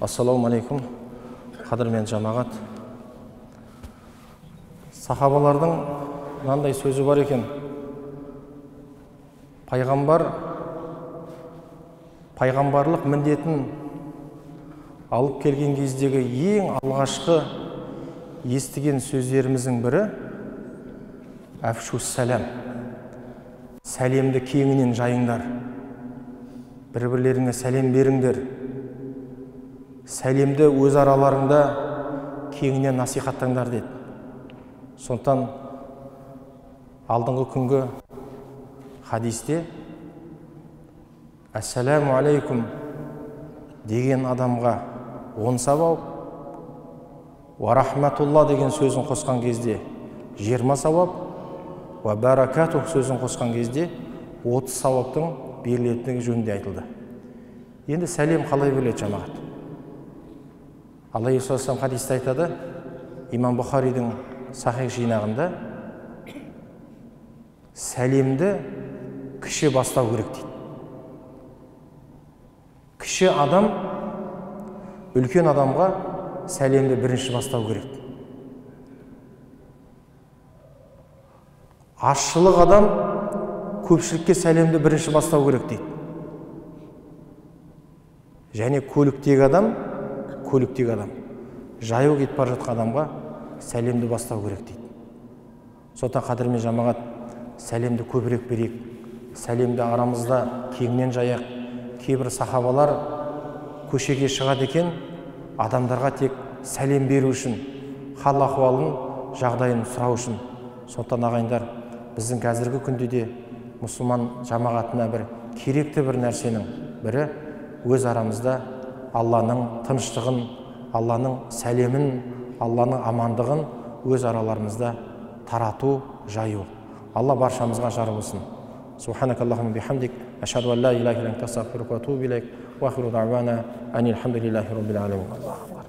Ассаламу алейкум, қадірмен жамағат. Сахабалардың мынандай сөзі бар екен. Пайғамбарлық міндетін алып келген кездегі ең алғашқы естіген сөздеріміздің бірі әфшус сәлем. Сәлемді кеңінен жайыңдар. Бір-бірлеріңе сәлем беріңдер. Сәлемді өз араларында кеңінен насихаттаңдар деді. Сондықтан алдыңғы күнгі хадисте «Ассаламу алейкум» деген адамға 10 сауап, «Ва рахматулла» деген сөзін қосқан кезде 20 сауап, «Ва баракатух» сөзін қосқан кезде 30 сауаптың берілетіндігі жөнінде айтылды. Енді сәлем қалай беріледі жамағат? Алла Иисус хадисте айтады, имам Бұхаридің сахих жинағында, сәлемді кіші бастау керек дейді. Кіші адам үлкен адамға сәлемді бірінші бастау керек. Азшылық адам көпшілікке сәлемді бірінші бастау керек дейді. Және көліктегі адам, жаяу кетіп бара жатқан адамға сәлемді бастау керек дейді. Сондықтан қадірмен жамағат, сәлемді көбірек берейік. Сәлемді арамызда кеңінен жаяқ. Кейбір сахабалар көшеге шығады екен, адамдарға тек сәлем беру үшін, хал ахуалын, жағдайын сұрау үшін. Сондықтан ағайындар, біздің қазіргі күнде де мұсылман жамағатына бір керекті бір нәрсенің бірі өз арамызда Алланың тыныштығын, Алланың сәлемін, Алланың амандығын өз араларымызда тарату, жаю. Алла баршамызға жар болсын. Субханакаллахумма бихамдик, ашхаду ан ла илаха илля анта, астағфирука ва атубу илейк, ва ахиру дъавана анил хамдулиллахи раббил аламин.